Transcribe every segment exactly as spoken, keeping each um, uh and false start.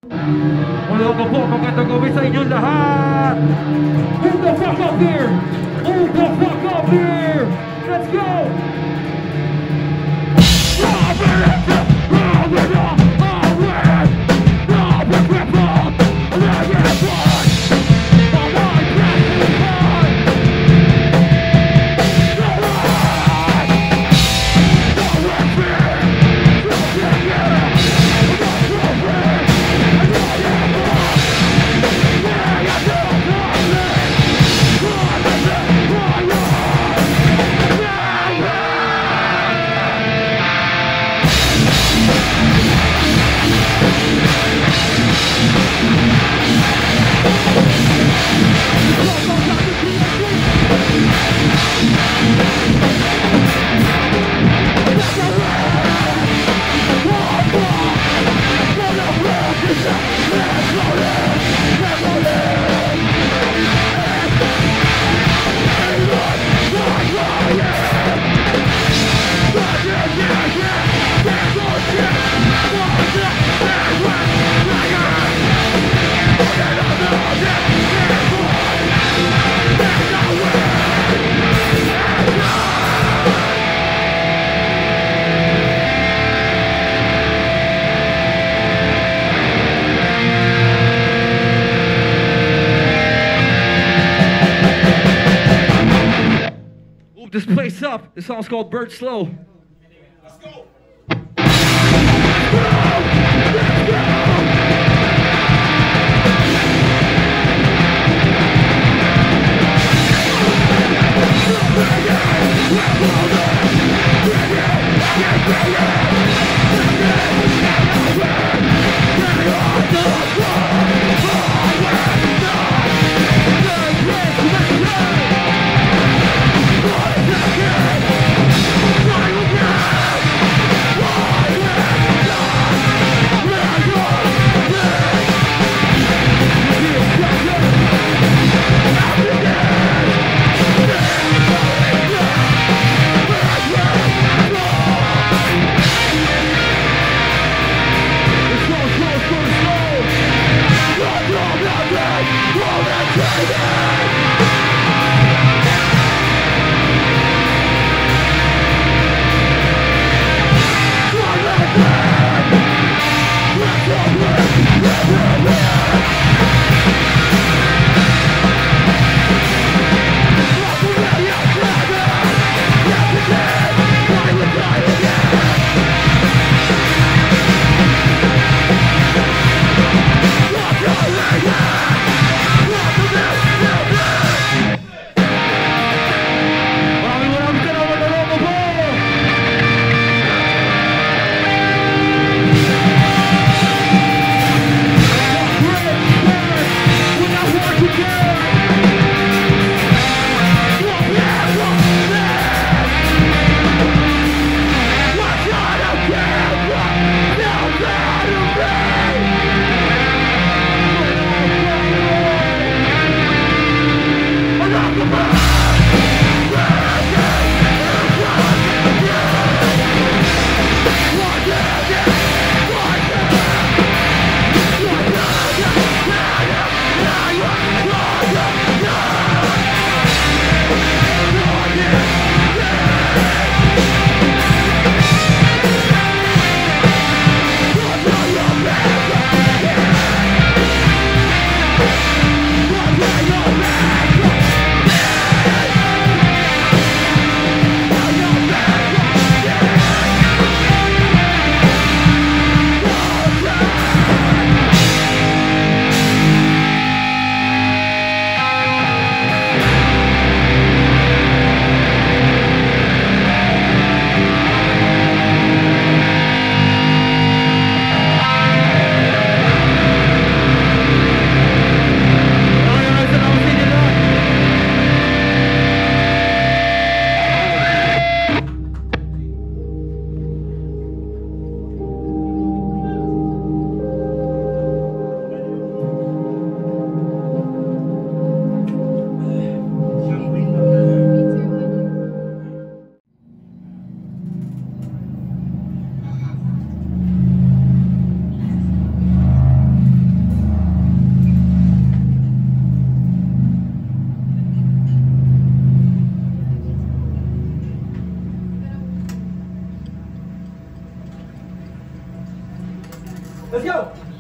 Mula ko po, magandang gabi sa inyong lahat! Move the fuck up here! Move the fuck up here! Let's go! This place up. This song's called Bird Slow. Let's go. Let's go.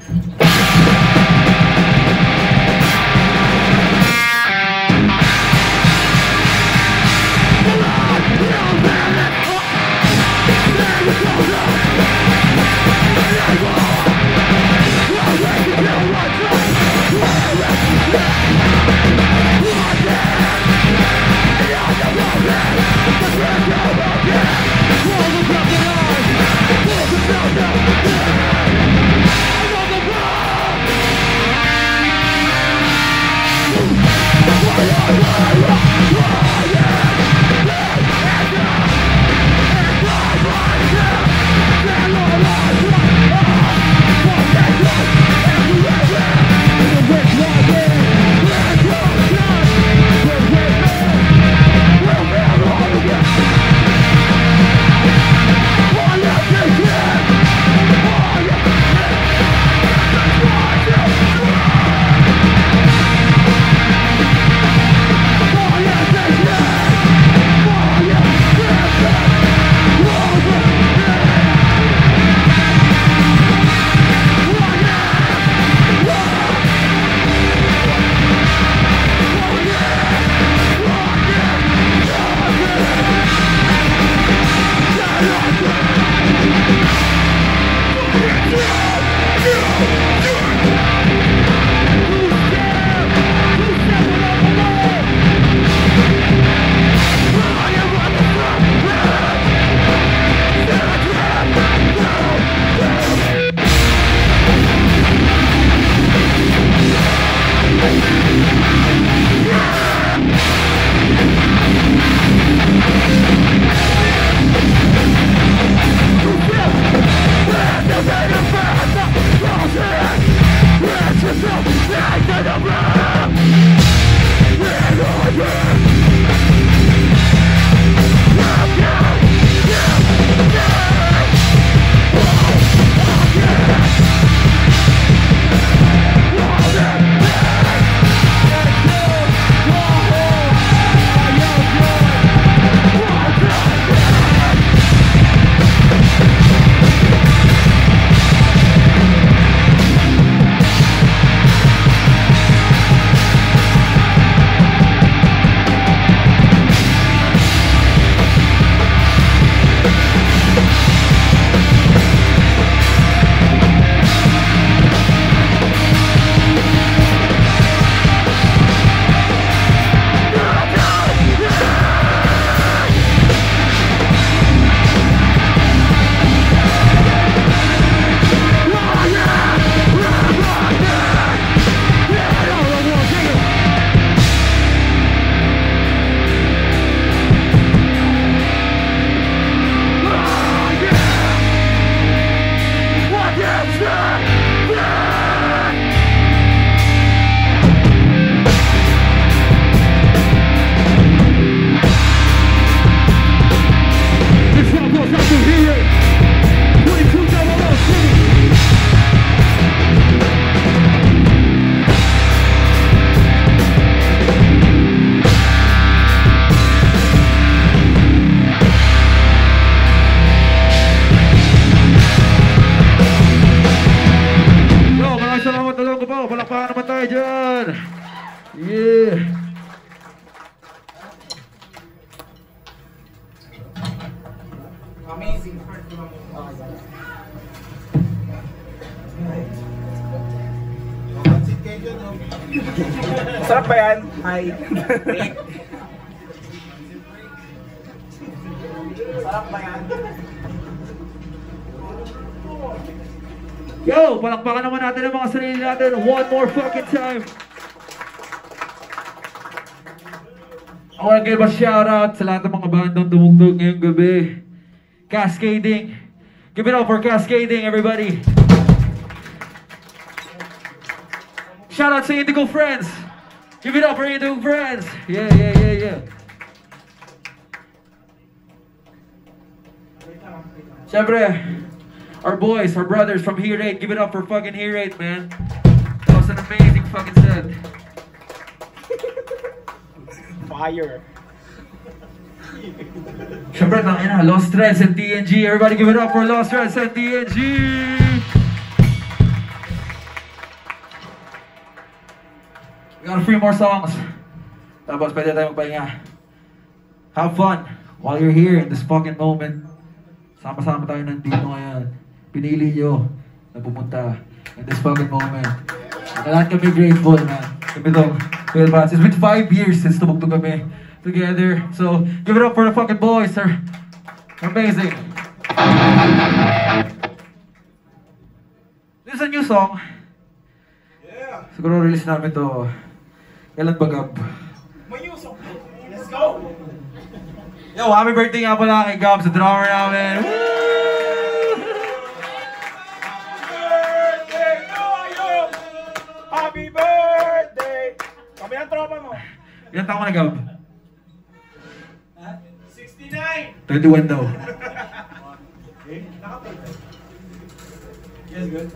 Amazing. Sarap ba yan? Hi. Sarap ba yan? Yo, palakpakan naman natin ang mga sarili natin one more fucking time. I wanna give a shout out sa lahat ng mga bandang tumugtog ngayong gabi. Cascading. Give it up for Cascading, everybody. Shout out to Indigo Friends. Give it up for Indigo Friends. Yeah, yeah, yeah, yeah. Siyempre, our boys, our brothers from Hear eight. Give it up for fucking Hear eight, man. That was an amazing fucking set. Fire. Siyempre, tangina, Lost Threads and T N G. Everybody give it up for Lost Threads and T N G. We got three more songs. Tapos pwede tayo magpahinga. Have fun while you're here in this fucking moment. Sama-sama tayo nandito ngayon. Pinili nyo na pumunta in this fucking moment. At lahat kami grateful, man. Kami to, twelve months. It's been five years since tumugtog kami together. So, give it up for the fucking boys. They're amazing. This is a new song. Yeah. Siguro release namin to. Kailan ba, Gab? May new song. Let's go! Yo, happy birthday nga pala kay Gab, sa drummer namin. Woo! Birthday to you! Happy birthday! Kami ang tropa mo. Ilan taon ka na, Gab? sixty-nine! twenty-one daw. Okay, nakapay. Yes, good.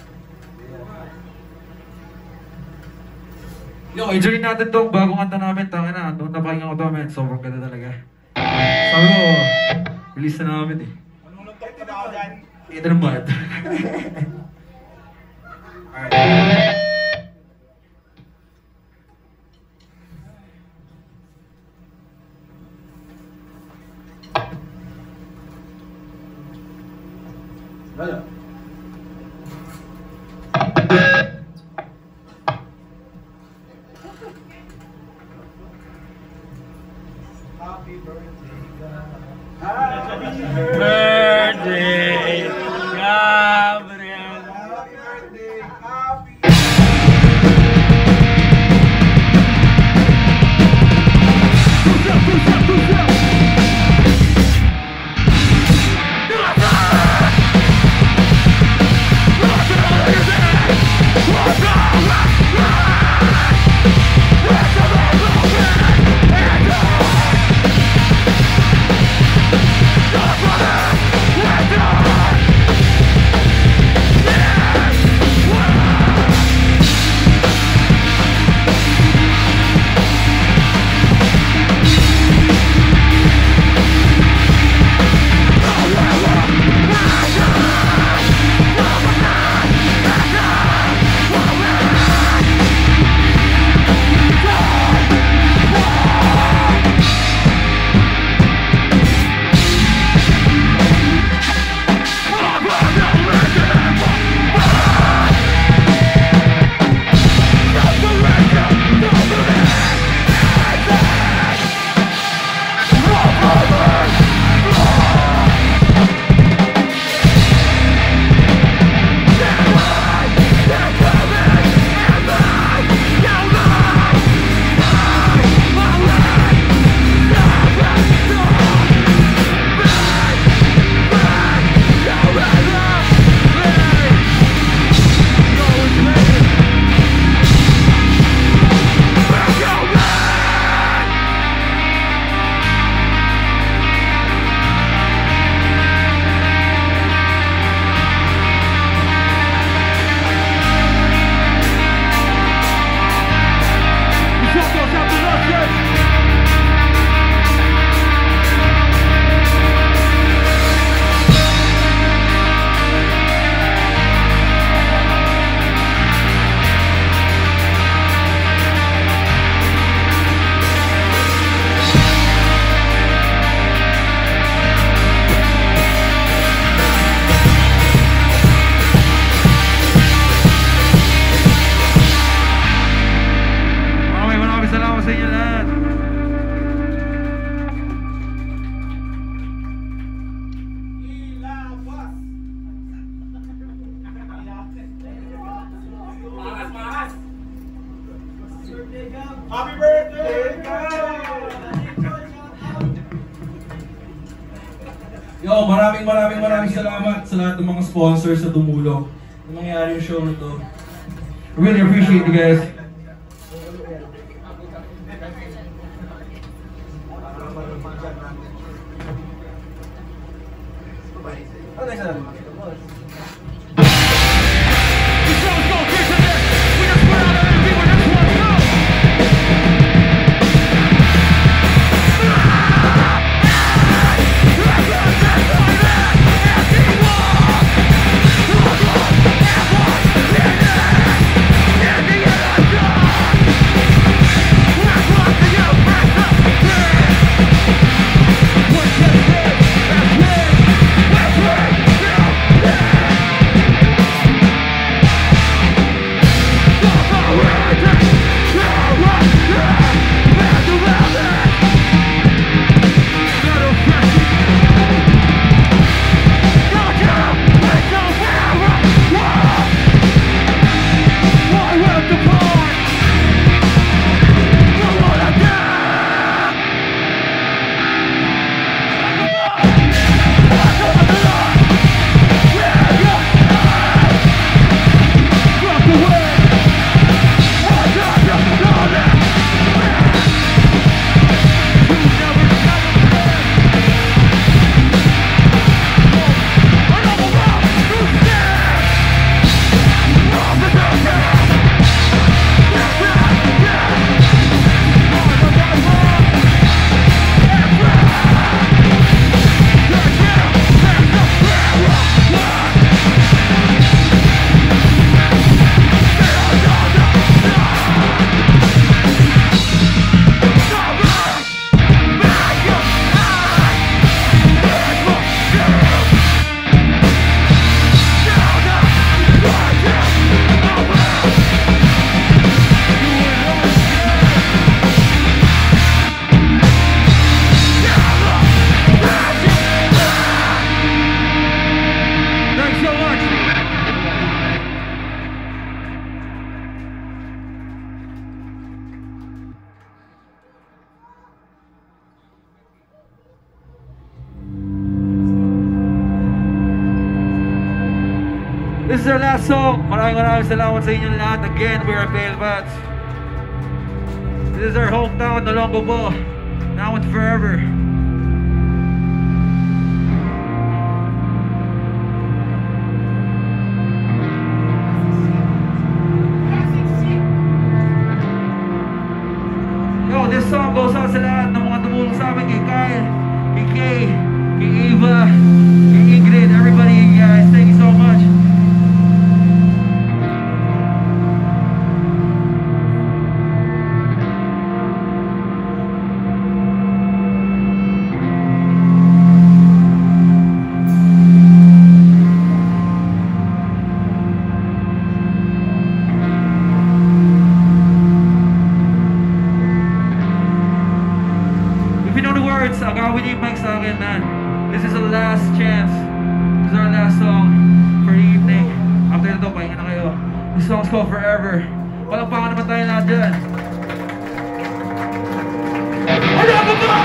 Yo, enjoy natin tong bagong kanta namin. Tanga na, nung napakinggan ko to, man. Sobrang ganda talaga. Sabi ko, release na namin eh. Manunod ka ba ako dyan? Ito ng bad. Alright. Wala. Happy birthday, Happy Birthday, Gabriel. Happy birthday, happy. Happy birthday, Yo, maraming maraming maraming salamat sa lahat ng mga sponsors sa tumulong na mangyari yung show na to. Really appreciate you guys. Ano na isa? Yeah. This is our last song. Maraming maraming salamat sa inyong lahat. Again, we are Pale Bats. This is our hometown, Olongapo. Now and forever. Yo, this song goes out sa lahat ng mga tumulong sa amin. Kay Kyle, kay Kay, kay Eva, kay Ingrid, everybody, guys. Thank you so much. Agawin niyo yung mic sa akin, man. This is the last chance. This is our last song for the evening. After ito, pahinga na kayo. This song's called Forever. Palakpakan naman tayo lahat dyan. Ano ba ba?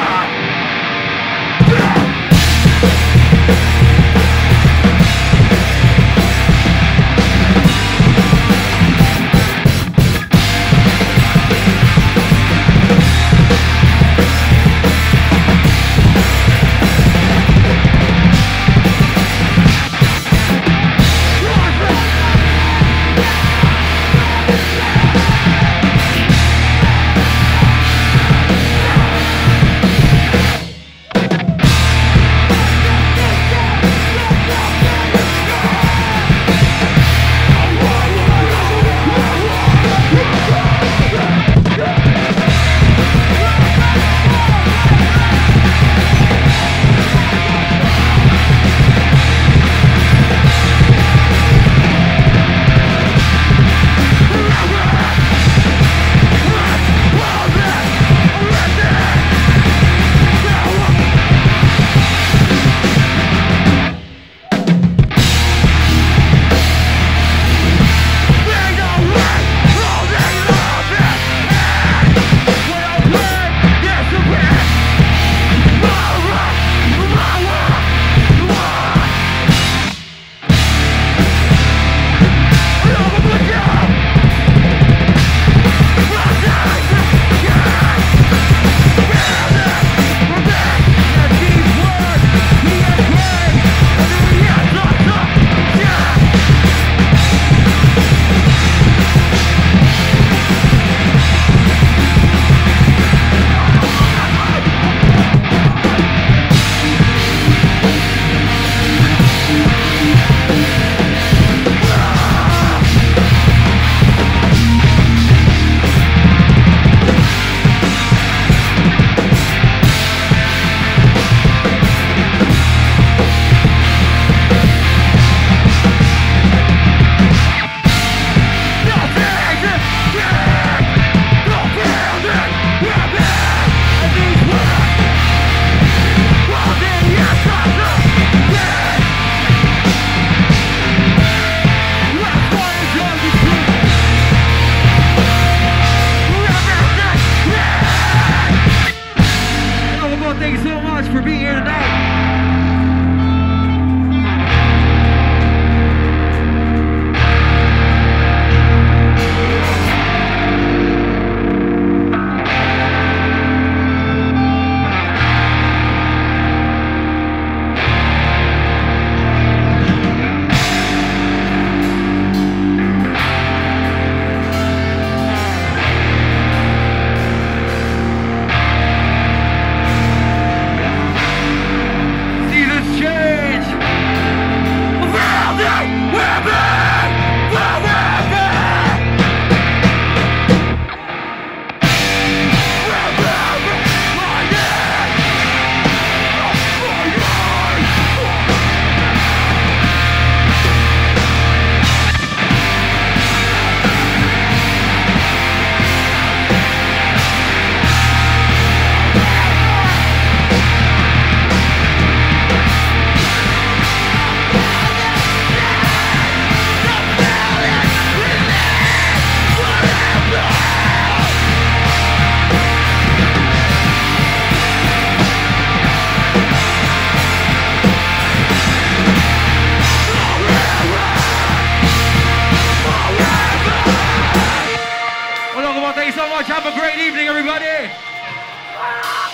Thank you so much. Have a great evening, everybody.